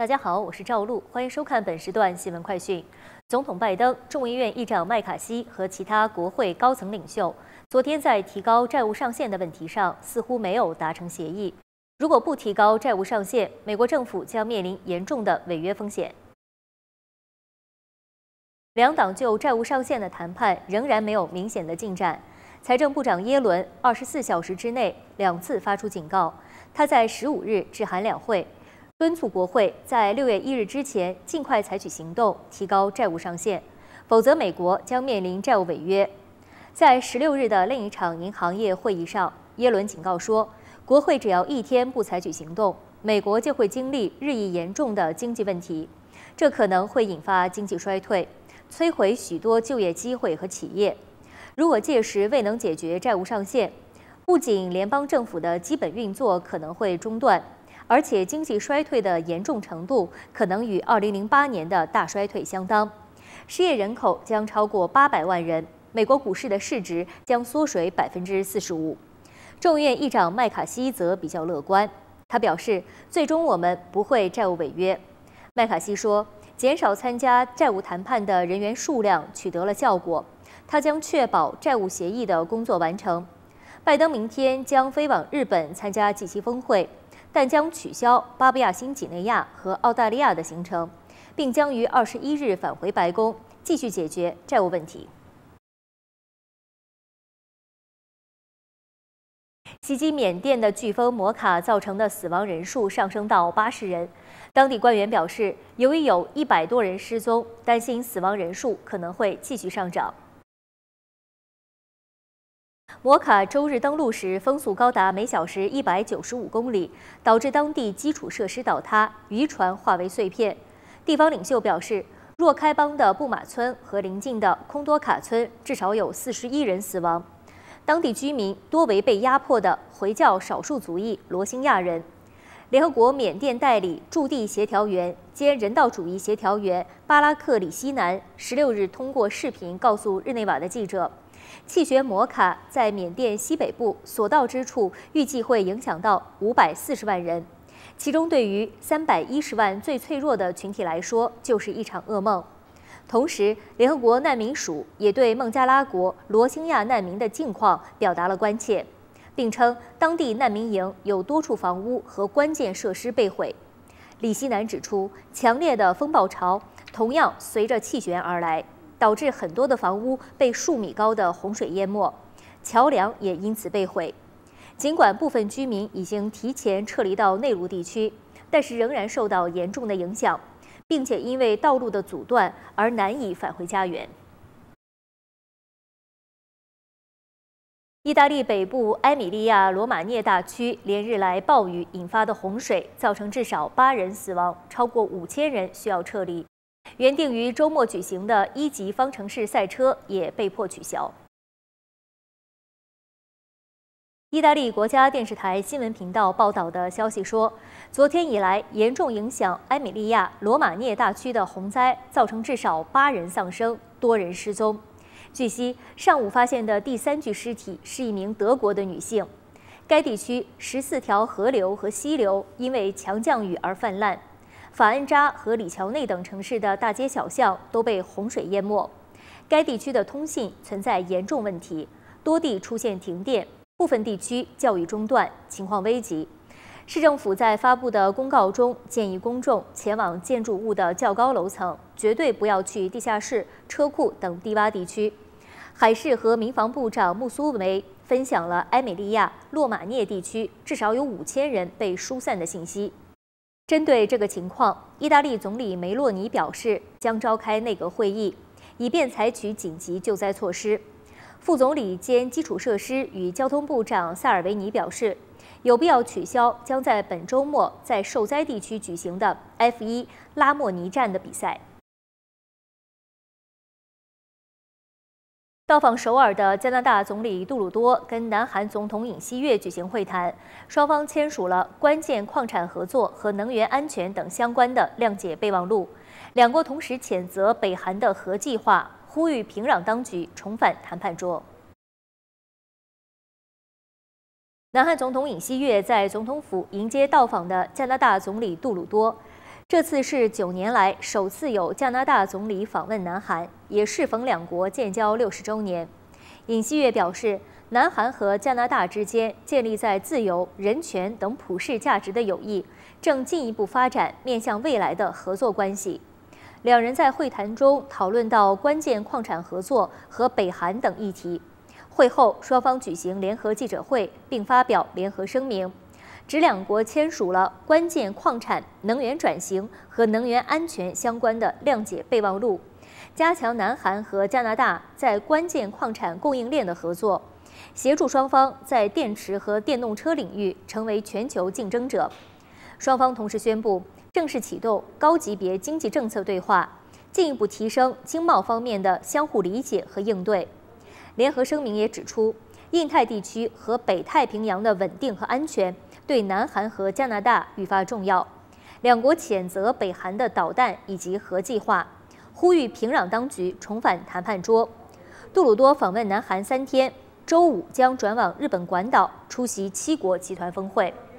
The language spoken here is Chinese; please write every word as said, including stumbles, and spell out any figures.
大家好，我是赵露，欢迎收看本时段新闻快讯。总统拜登、众议院议长麦卡锡和其他国会高层领袖昨天在提高债务上限的问题上似乎没有达成协议。如果不提高债务上限，美国政府将面临严重的违约风险。两党就债务上限的谈判仍然没有明显的进展。财政部长耶伦二十四小时之内两次发出警告，他在十五日致函两会。 敦促国会在六月一日之前尽快采取行动，提高债务上限，否则美国将面临债务违约。在十六日的另一场银行业会议上，耶伦警告说，国会只要一天不采取行动，美国就会经历日益严重的经济问题，这可能会引发经济衰退，摧毁许多就业机会和企业。如果届时未能解决债务上限，不仅联邦政府的基本运作可能会中断。 而且经济衰退的严重程度可能与二零零八年的大衰退相当，失业人口将超过八百万人，美国股市的市值将缩水百分之四十五。众议院议长麦卡锡则比较乐观，他表示，最终我们不会债务违约。麦卡锡说，减少参加债务谈判的人员数量取得了效果，他将确保债务协议的工作完成。拜登明天将飞往日本参加 G 七峰会。 但将取消巴布亚新几内亚和澳大利亚的行程，并将于二十一日返回白宫，继续解决债务问题。袭击缅甸的飓风摩卡造成的死亡人数上升到八十人。当地官员表示，由于有一百多人失踪，担心死亡人数可能会继续上涨。 摩卡周日登陆时，风速高达每小时一百九十五公里，导致当地基础设施倒塌，渔船化为碎片。地方领袖表示，若开邦的布马村和邻近的空多卡村至少有四十一人死亡。当地居民多为被压迫的回教少数族裔罗兴亚人。联合国缅甸代理驻地协调员兼人道主义协调员巴拉克·里希南十六日通过视频告诉日内瓦的记者。 气旋摩卡在缅甸西北部所到之处，预计会影响到五百四十万人，其中对于三百一十万最脆弱的群体来说，就是一场噩梦。同时，联合国难民署也对孟加拉国罗兴亚难民的境况表达了关切，并称当地难民营有多处房屋和关键设施被毁。李希南指出，强烈的风暴潮同样随着气旋而来。 导致很多的房屋被数米高的洪水淹没，桥梁也因此被毁。尽管部分居民已经提前撤离到内陆地区，但是仍然受到严重的影响，并且因为道路的阻断而难以返回家园。意大利北部埃米利亚罗马涅大区连日来暴雨引发的洪水，造成至少八人死亡，超过五千人需要撤离。 原定于周末举行的一级方程式赛车也被迫取消。意大利国家电视台新闻频道报道的消息说，昨天以来严重影响埃米利亚罗马涅大区的洪灾，造成至少八人丧生，多人失踪。据悉，上午发现的第三具尸体是一名德国的女性。该地区十四条河流和溪流因为强降雨而泛滥。 法恩扎和里乔内等城市的大街小巷都被洪水淹没，该地区的通信存在严重问题，多地出现停电，部分地区教育中断，情况危急。市政府在发布的公告中建议公众前往建筑物的较高楼层，绝对不要去地下室、车库等低洼地区。海事和民防部长穆苏梅分享了埃米利亚洛马涅地区至少有五千人被疏散的信息。 针对这个情况，意大利总理梅洛尼表示将召开内阁会议，以便采取紧急救灾措施。副总理兼基础设施与交通部长萨尔维尼表示，有必要取消将在本周末在受灾地区举行的 F 一 拉莫尼站的比赛。 到访首尔的加拿大总理杜鲁多跟南韩总统尹锡悦举行会谈，双方签署了关键矿产合作和能源安全等相关的谅解备忘录。两国同时谴责北韩的核计划，呼吁平壤当局重返谈判桌。南韩总统尹锡悦在总统府迎接到访的加拿大总理杜鲁多。 这次是九年来首次有加拿大总理访问南韩，也适逢两国建交六十周年。尹锡悦表示，南韩和加拿大之间建立在自由、人权等普世价值的友谊，正进一步发展面向未来的合作关系。两人在会谈中讨论到关键矿产合作和北韩等议题。会后，双方举行联合记者会，并发表联合声明，指两国签署了关键矿产、能源转型和能源安全相关的谅解备忘录，加强南韩和加拿大在关键矿产供应链的合作，协助双方在电池和电动车领域成为全球竞争者。双方同时宣布正式启动高级别经济政策对话，进一步提升经贸方面的相互理解和应对。联合声明也指出，印太地区和北太平洋的稳定和安全对南韩和加拿大愈发重要。两国谴责北韩的导弹以及核计划，呼吁平壤当局重返谈判桌。杜鲁多访问南韩三天，周五将转往日本广岛出席七国集团峰会。